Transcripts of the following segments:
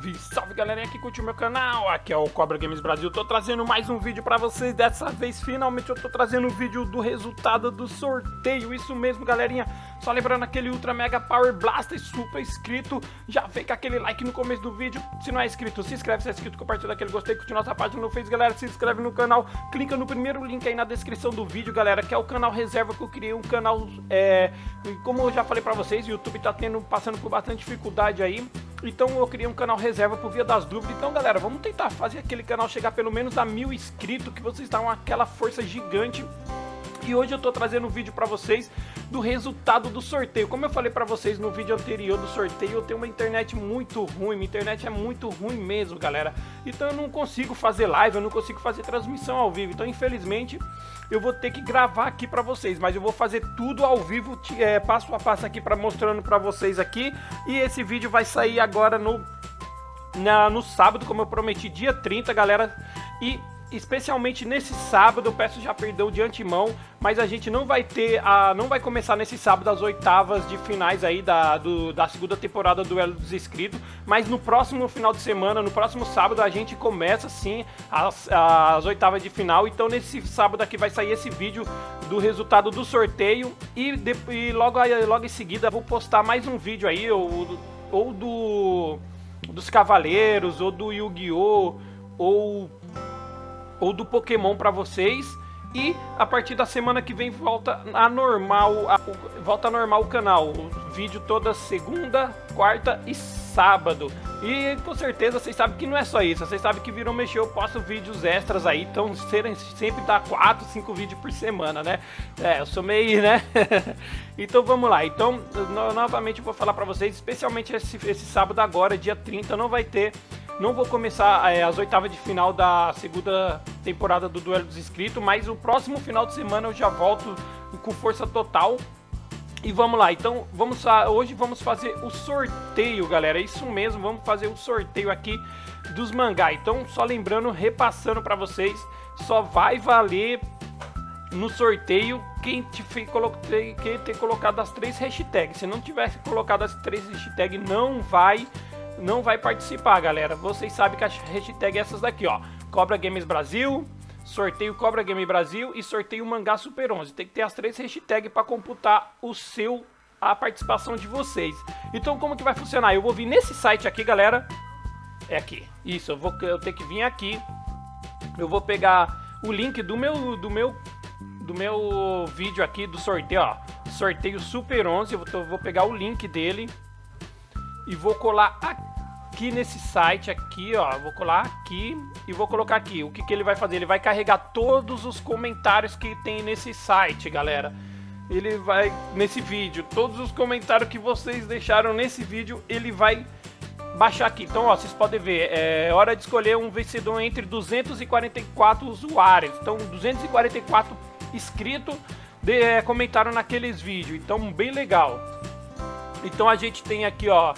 Salve, salve galerinha que curte o meu canal, aqui é o Cobra Games Brasil, tô trazendo mais um vídeo pra vocês. Dessa vez finalmente eu tô trazendo um vídeo do resultado do sorteio, isso mesmo galerinha. Só lembrando aquele Ultra Mega Power Blaster super inscrito, já vem com aquele like no começo do vídeo. Se não é inscrito, se inscreve, se é inscrito, compartilha aquele gostei, curte nossa página no Face galera, se inscreve no canal, clica no primeiro link aí na descrição do vídeo galera, que é o canal reserva que eu criei, um canal, como eu já falei pra vocês, o YouTube tá passando por bastante dificuldade aí. Então eu criei um canal reserva por via das dúvidas. Então galera, vamos tentar fazer aquele canal chegar pelo menos a 1000 inscritos, que vocês dão aquela força gigante. E hoje eu tô trazendo um vídeo pra vocês do resultado do sorteio. Como eu falei pra vocês no vídeo anterior do sorteio, eu tenho uma internet muito ruim, minha internet é muito ruim mesmo, galera. Então eu não consigo fazer live, eu não consigo fazer transmissão ao vivo. Então infelizmente eu vou ter que gravar aqui pra vocês, mas eu vou fazer tudo ao vivo, passo a passo aqui, mostrando pra vocês aqui. E esse vídeo vai sair agora no sábado, como eu prometi, dia 30, galera. E especialmente nesse sábado, eu peço já perdão de antemão, mas a gente não vai começar nesse sábado as oitavas de finais aí da segunda temporada do Duelo dos Inscritos, mas no próximo final de semana, no próximo sábado, a gente começa sim as oitavas de final. Então nesse sábado aqui vai sair esse vídeo do resultado do sorteio e logo em seguida vou postar mais um vídeo aí, ou dos Cavaleiros, ou do Yu-Gi-Oh! Ou do Pokémon pra vocês. E a partir da semana que vem volta normal o canal, o vídeo toda segunda, quarta e sábado. E com certeza vocês sabem que não é só isso, vocês sabem que virou mexer, eu posto vídeos extras aí, então sempre dá 4, 5 vídeos por semana, né? Eu sou meio, né? Então vamos lá, então novamente eu vou falar pra vocês, especialmente esse sábado agora, dia 30, não vou começar as oitavas de final da segunda temporada do Duelo dos Inscritos, mas o próximo final de semana eu já volto com força total. E vamos lá, então hoje vamos fazer o sorteio, galera, isso mesmo, vamos fazer o sorteio aqui dos mangá. Então só lembrando, repassando para vocês, só vai valer no sorteio quem ter colocado as 3 hashtags. Se não tivesse colocado as 3 hashtags, não vai participar, galera. Vocês sabem que a hashtag é essas daqui, ó: Cobra Games Brasil, sorteio Cobra Game Brasil e sorteio Mangá Super 11. Tem que ter as 3 hashtags para computar a participação de vocês. Então como que vai funcionar? Eu vou vir nesse site aqui, galera. É aqui. Isso, eu tenho que vir aqui. Eu vou pegar o link do meu vídeo aqui do sorteio, ó. Sorteio Super 11. Eu vou pegar o link dele e vou colar aqui nesse site aqui, ó. Vou colar aqui e vou colocar aqui. O que ele vai fazer? Ele vai carregar todos os comentários que tem nesse site, galera. Ele vai, nesse vídeo, todos os comentários que vocês deixaram nesse vídeo, ele vai baixar aqui. Então, ó, vocês podem ver, é hora de escolher um vencedor entre 244 usuários. Então, 244 inscritos comentaram naqueles vídeos. Então, bem legal. Então, a gente tem aqui, ó,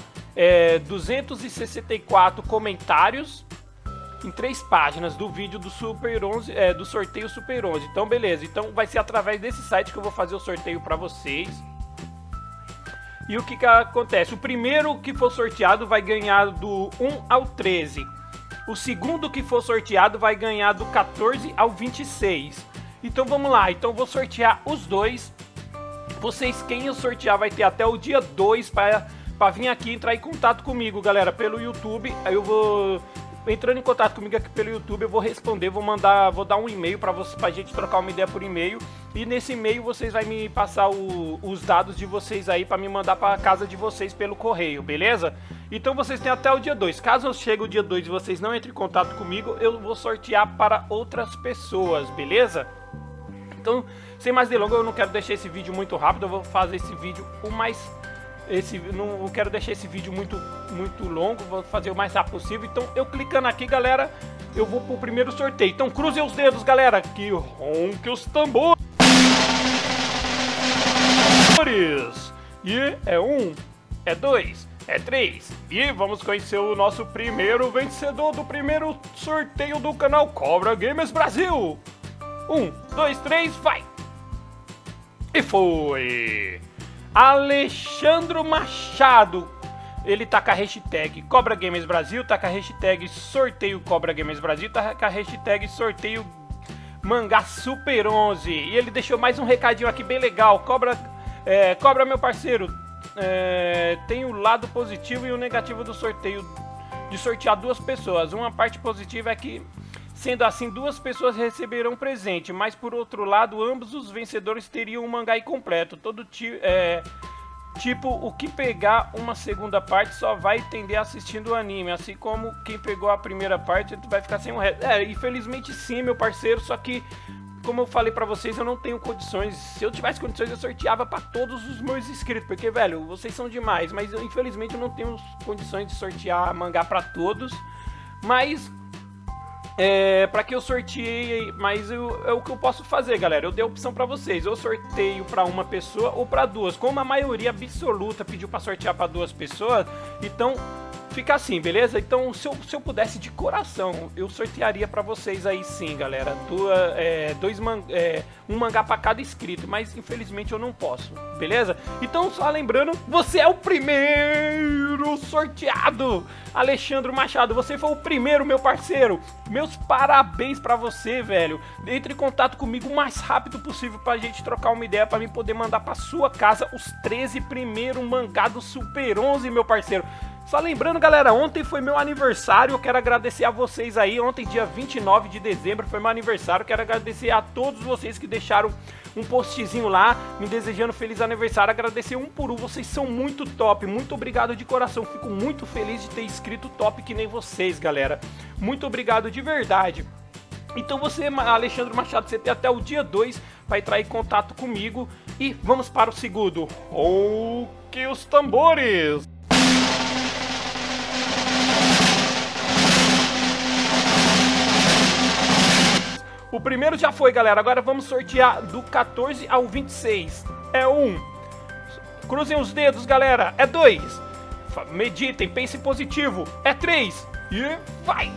264 comentários em 3 páginas do vídeo do Super 11, do sorteio Super 11. Então beleza, então vai ser através desse site que eu vou fazer o sorteio para vocês. E o que acontece? O primeiro que for sorteado vai ganhar do 1 ao 13. O segundo que for sorteado vai ganhar do 14 ao 26. Então vamos lá, então eu vou sortear os dois. Quem eu sortear vai ter até o dia 2 para vir aqui entrar em contato comigo, galera, pelo YouTube. Aí eu vou entrando em contato comigo aqui pelo YouTube, eu vou responder, vou dar um e-mail pra gente trocar uma ideia por e-mail. E nesse e-mail vocês vão me passar os dados de vocês aí pra me mandar pra casa de vocês pelo correio, beleza? Então vocês têm até o dia 2. Caso eu chegue o dia 2 e vocês não entrem em contato comigo, eu vou sortear para outras pessoas, beleza? Então, sem mais delongas, eu não quero deixar esse vídeo muito rápido, eu vou fazer esse vídeo não quero deixar esse vídeo muito longo, vou fazer o mais rápido possível. Então eu clicando aqui, galera, eu vou pro primeiro sorteio. Então cruzem os dedos, galera, que ronque os tambores. E é 1, é 2, é 3. E vamos conhecer o nosso primeiro vencedor do primeiro sorteio do canal Cobra Games Brasil. 1, 2, 3, vai! E foi! Alexandro Machado. ele tá com a hashtag Cobra Gamers Brasil, tá com a hashtag sorteio Cobra Gamers Brasil, tá com a hashtag sorteio Mangá Super 11. E ele deixou mais um recadinho aqui bem legal. Cobra meu parceiro, tem o lado positivo e o negativo do sorteio, de sortear 2 pessoas. Uma parte positiva é que, sendo assim, 2 pessoas receberão presente, mas por outro lado, ambos os vencedores teriam um mangá incompleto. Tipo, o que pegar uma segunda parte só vai entender assistindo o anime, assim como quem pegou a primeira parte vai ficar sem o resto. Infelizmente sim, meu parceiro, só que, como eu falei pra vocês, eu não tenho condições. Se eu tivesse condições, eu sorteava pra todos os meus inscritos, porque, velho, vocês são demais, mas infelizmente eu não tenho condições de sortear mangá pra todos. Mas pra que eu sorteei, mas é o que eu posso fazer, galera. Eu dei a opção pra vocês, eu sorteio pra uma pessoa ou pra 2. Como a maioria absoluta pediu pra sortear pra 2 pessoas, então fica assim, beleza? Então se eu pudesse de coração, eu sortearia pra vocês aí sim, galera. Um mangá pra cada inscrito, mas infelizmente eu não posso, beleza? Então só lembrando, você é o primeiro sorteado, Alexandre Machado, você foi o primeiro, meu parceiro. Meus parabéns pra você, velho. Entre em contato comigo o mais rápido possível pra gente trocar uma ideia, pra mim poder mandar pra sua casa os 13 primeiros mangá do Super 11, meu parceiro. Só lembrando, galera, ontem foi meu aniversário, eu quero agradecer a vocês aí. Ontem, dia 29 de dezembro, foi meu aniversário. Quero agradecer a todos vocês que deixaram um postzinho lá, me desejando feliz aniversário. Agradecer um por um, vocês são muito top. Muito obrigado de coração, fico muito feliz de ter escrito top que nem vocês, galera. Muito obrigado de verdade. Então você, Alexandre Machado, você tem até o dia 2 para entrar em contato comigo. E vamos para o segundo. Que os tambores! O primeiro já foi, galera. Agora vamos sortear do 14 ao 26. É 1. Cruzem os dedos, galera. É 2. Meditem, pensem positivo. É 3. E vai!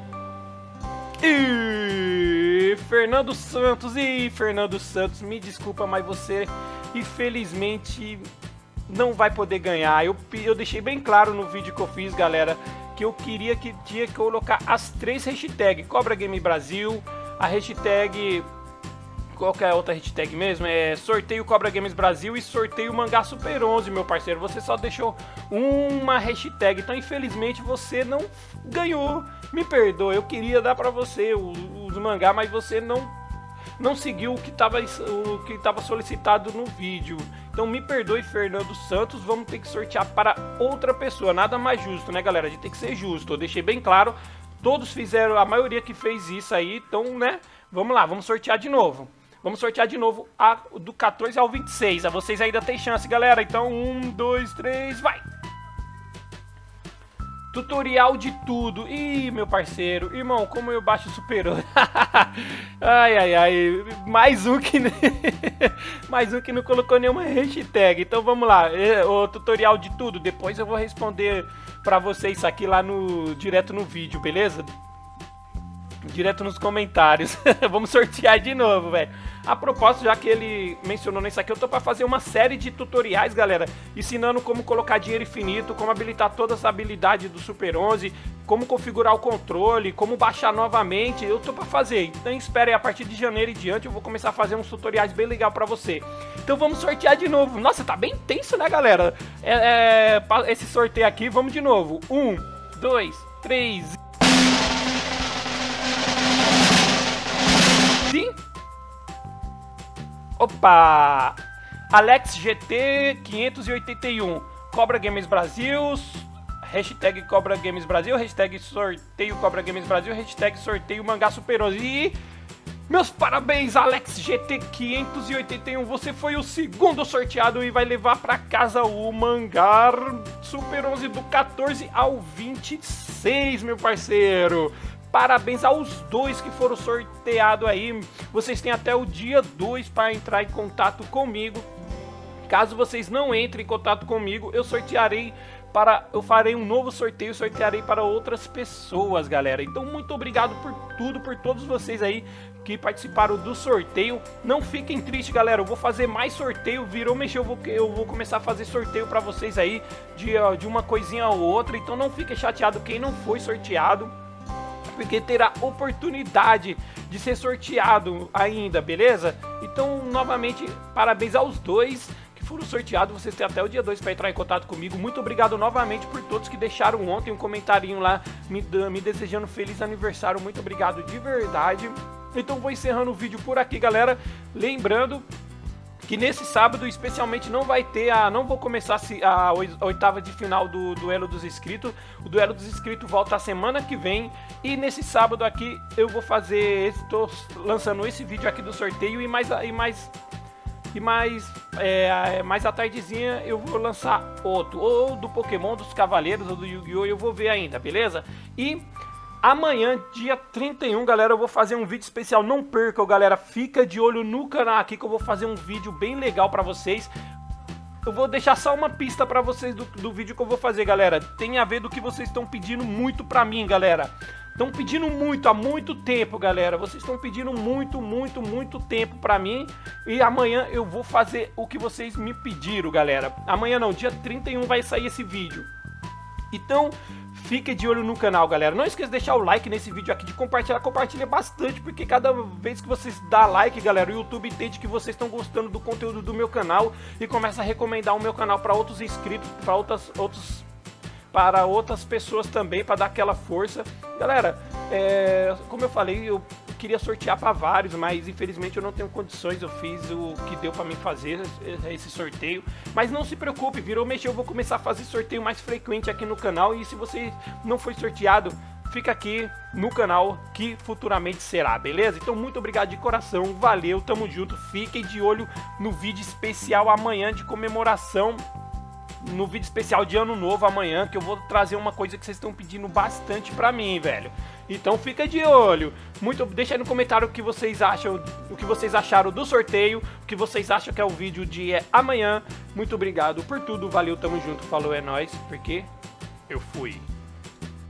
E Fernando Santos. E Fernando Santos, me desculpa, mas você infelizmente não vai poder ganhar. Eu deixei bem claro no vídeo que eu fiz, galera, que eu queria que tinha que colocar as 3 hashtags. Cobra Game Brasil, a hashtag, qual que é a outra hashtag mesmo? É sorteio Cobra Games Brasil e sorteio Mangá Super 11, meu parceiro. Você só deixou uma hashtag, então infelizmente você não ganhou. Me perdoa, eu queria dar pra você os mangá, mas você não seguiu o que tava solicitado no vídeo. Então me perdoe, Fernando Santos, vamos ter que sortear para outra pessoa. Nada mais justo, né, galera? A gente tem que ser justo. Eu deixei bem claro. Todos fizeram, a maioria que fez isso aí, então, né, vamos lá, vamos sortear de novo. Vamos sortear de novo do 14 ao 26, vocês ainda tem chance, galera. Então, 1, 2, 3, vai! Tutorial de tudo. Ih, meu parceiro, irmão, como eu baixo Super 11. ai, mais um que não colocou nenhuma hashtag. Então vamos lá, o tutorial de tudo. Depois eu vou responder pra vocês isso aqui lá direto no vídeo, beleza? Direto nos comentários. Vamos sortear de novo, velho. A propósito, já que ele mencionou nisso aqui, eu tô pra fazer uma série de tutoriais, galera, ensinando como colocar dinheiro infinito, como habilitar todas as habilidades do Super 11, como configurar o controle, como baixar novamente. Eu tô pra fazer, então espere, a partir de janeiro e diante eu vou começar a fazer uns tutoriais bem legal pra você. Então vamos sortear de novo. Nossa, tá bem tenso, né, galera? Esse sorteio aqui, vamos de novo. 1, 2, 3... Sim? Opa! Alex GT 581, Cobra Games Brasil, hashtag Cobra Games Brasil, hashtag sorteio Cobra Games Brasil, hashtag sorteio Mangá Super 11. E meus parabéns, Alex GT 581, você foi o segundo sorteado e vai levar pra casa o Mangá Super 11 do 14 ao 26, meu parceiro. Parabéns aos 2 que foram sorteados aí. Vocês têm até o dia 2 para entrar em contato comigo. Caso vocês não entrem em contato comigo, eu sortearei eu farei um novo sorteio, sortearei para outras pessoas, galera. Então muito obrigado por tudo, por todos vocês aí que participaram do sorteio. Não fiquem tristes, galera, eu vou fazer mais sorteio, virou mexer, eu vou começar a fazer sorteio para vocês aí de uma coisinha ou outra. Então não fique chateado quem não foi sorteado, porque terá oportunidade de ser sorteado ainda, beleza? Então, novamente, parabéns aos dois que foram sorteados. Vocês têm até o dia 2 para entrar em contato comigo. Muito obrigado novamente por todos que deixaram ontem um comentarinho lá me desejando feliz aniversário. Muito obrigado de verdade. Então vou encerrando o vídeo por aqui, galera. Lembrando que nesse sábado especialmente não vai ter não vou começar a oitava de final do Duelo dos Inscritos. O Duelo dos Inscritos volta a semana que vem. E nesse sábado aqui eu vou fazer, estou lançando esse vídeo aqui do sorteio e mais à tardezinha eu vou lançar outro, ou do Pokémon dos Cavaleiros, ou do Yu-Gi-Oh! Eu vou ver ainda, beleza? E amanhã, dia 31, galera, eu vou fazer um vídeo especial. Não percam, galera, fica de olho no canal aqui que eu vou fazer um vídeo bem legal pra vocês. Eu vou deixar só uma pista pra vocês do vídeo que eu vou fazer, galera. Tem a ver do que vocês estão pedindo muito pra mim, galera. Estão pedindo muito, há muito tempo, galera. Vocês estão pedindo muito tempo pra mim. E amanhã eu vou fazer o que vocês me pediram, galera. Amanhã não, dia 31 vai sair esse vídeo. Então, fique de olho no canal, galera. Não esqueça de deixar o like nesse vídeo aqui, de compartilhar. Compartilha bastante, porque cada vez que vocês dão like, galera, o YouTube entende que vocês estão gostando do conteúdo do meu canal e começa a recomendar o meu canal para outros inscritos, para outras pessoas também, para dar aquela força. Galera, como eu falei, eu queria sortear para vários, mas infelizmente eu não tenho condições. Eu fiz o que deu para mim fazer, esse sorteio. Mas não se preocupe, virou mexer, eu vou começar a fazer sorteio mais frequente aqui no canal. E se você não foi sorteado, fica aqui no canal que futuramente será, beleza? Então muito obrigado de coração, valeu, tamo junto. Fiquem de olho no vídeo especial amanhã de comemoração, no vídeo especial de ano novo amanhã, que eu vou trazer uma coisa que vocês estão pedindo bastante pra mim, velho. Então fica de olho. Deixa aí no comentário o que vocês acham, o que vocês acharam do sorteio, o que vocês acham que é o vídeo de amanhã. Muito obrigado por tudo, valeu, tamo junto, falou, é nóis, porque eu fui.